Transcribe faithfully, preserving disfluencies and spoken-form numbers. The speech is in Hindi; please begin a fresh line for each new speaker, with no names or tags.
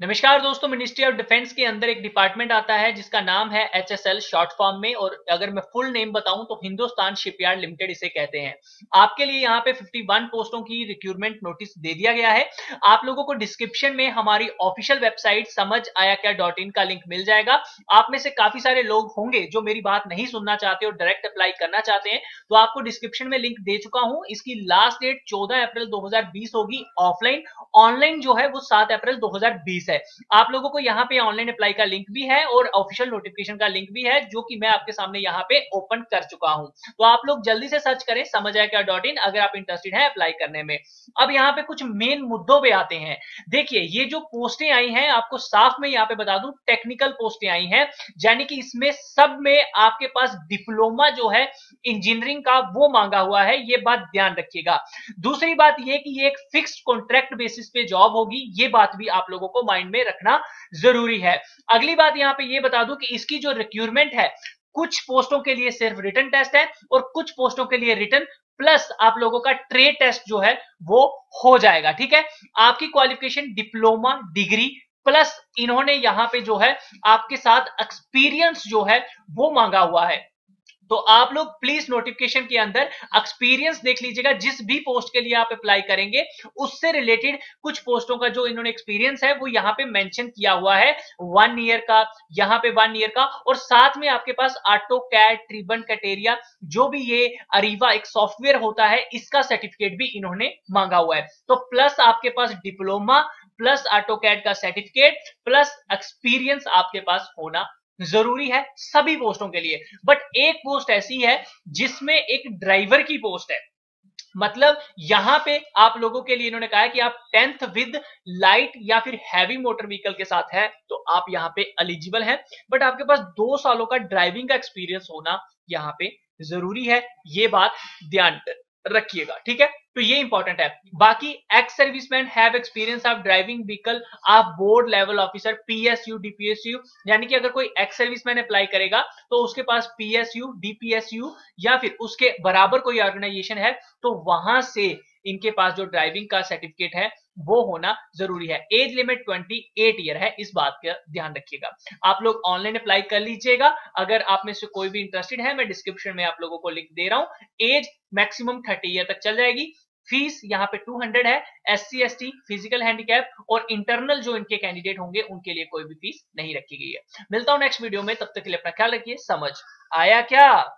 नमस्कार दोस्तों, मिनिस्ट्री ऑफ डिफेंस के अंदर एक डिपार्टमेंट आता है जिसका नाम है H S L short form में, और अगर मैं फुल नेम बताऊं तो हिंदुस्तान शिपयार्ड लिमिटेड इसे कहते हैं। आपके लिए यहाँ पे इक्यावन पोस्टों की रिक्रूटमेंट नोटिस दे दिया गया है। आप लोगों को डिस्क्रिप्शन में हमारी ऑफिशियल वेबसाइट समझ आया क्या डॉट इन का लिंक मिल जाएगा। आप में से काफी सारे लोग होंगे जो मेरी बात नहीं सुनना चाहते और डायरेक्ट अप्लाई करना चाहते हैं, तो आपको डिस्क्रिप्शन में लिंक दे चुका हूं। इसकी लास्ट डेट चौदह अप्रैल दो हजार बीस होगी ऑफलाइन। ऑनलाइन जो है वो सात अप्रैल दो हजार बीस है। आप लोगों को यहाँ पे ऑनलाइन अप्लाई का लिंक भी है और ऑफिशियल नोटिफिकेशन का लिंक भी है, जो कि मैं आपके सामने यहाँ पे ओपन कर चुका हूं। तो आप लोग जल्दी से सर्च करें समझ आया क्या डॉट इन अगर आप इंटरेस्टेड हैं अप्लाई करने में। अब यहाँ पे कुछ मेन मुद्दों पे आते हैं। देखिए, ये जो पोस्टें आई हैं, आपको साफ में यहाँ पे बता दूं, टेक्निकल पोस्टें आई हैं, यानी कि इसमें सब में आपके पास डिप्लोमा जो है इंजीनियरिंग का वो मांगा हुआ है। ये बात ध्यान रखिएगा। दूसरी बात ये कि ये एक फिक्स्ड कॉन्ट्रैक्ट बेसिस पे जॉब होगी, ये बात भी आप लोगों को माइंड में रखना जरूरी है। अगली बात यहाँ पे ये बता दूं कि इसकी जो रिक्रूटमेंट है, कुछ पोस्टों के लिए सिर्फ रिटन टेस्ट है और कुछ पोस्टों के लिए रिटन प्लस आप लोगों का ट्रेड टेस्ट जो है वो हो जाएगा। ठीक है, आपकी क्वालिफिकेशन डिप्लोमा डिग्री प्लस इन्होंने यहां पे जो है आपके साथ एक्सपीरियंस जो है वो मांगा हुआ है। तो आप लोग प्लीज नोटिफिकेशन के अंदर एक्सपीरियंस देख लीजिएगा। जिस भी पोस्ट के लिए आप अप्लाई करेंगे उससे रिलेटेड कुछ पोस्टों का जो इन्होंने एक्सपीरियंस है वो यहाँ पे मेंशन किया हुआ है, वन ईयर का, यहाँ पे वन ईयर का, और साथ में आपके पास ऑटो कैड, ट्रिबन, कैटेरिया, जो भी ये अरीवा एक सॉफ्टवेयर होता है, इसका सर्टिफिकेट भी इन्होंने मांगा हुआ है। तो प्लस आपके पास डिप्लोमा प्लस ऑटो कैड का सर्टिफिकेट प्लस एक्सपीरियंस आपके पास होना जरूरी है सभी पोस्टों के लिए। बट एक पोस्ट ऐसी है जिसमें एक ड्राइवर की पोस्ट है। मतलब यहां पे आप लोगों के लिए इन्होंने कहा है कि आप टेंथ विद लाइट या फिर हैवी मोटर व्हीकल के साथ है तो आप यहां पे एलिजिबल हैं, बट आपके पास दो सालों का ड्राइविंग का एक्सपीरियंस होना यहां पे जरूरी है। ये बात ध्यान रखिएगा, ठीक है। तो ये इंपॉर्टेंट है। बाकी ex serviceman have experience of driving vehicle of board level officer PSU DPSU, यानी कि अगर कोई एक्स सर्विसमैन अप्लाई करेगा तो उसके पास पीएसयू डीपीएसयू या फिर उसके बराबर कोई ऑर्गेनाइजेशन है तो वहां से इनके पास जो ड्राइविंग का सर्टिफिकेट है वो होना जरूरी है। एज लिमिट अट्ठाईस ईयर है, इस बात का ध्यान रखिएगा। आप लोग ऑनलाइन अप्लाई कर लीजिएगा। अगर आप में से कोई भी इंटरेस्टेड है, मैं डिस्क्रिप्शन में आप लोगों को लिंक दे रहा हूं। एज मैक्सिमम तीस ईयर तक चल जाएगी। फीस यहाँ पे दो सौ है। एससी एसटी, फिजिकल हैंडीकैप और इंटरनल जो इनके कैंडिडेट होंगे उनके लिए कोई भी फीस नहीं रखी गई है। मिलता हूं नेक्स्ट वीडियो में, तब तक के लिए अपना ख्याल रखिए। समझ आया क्या?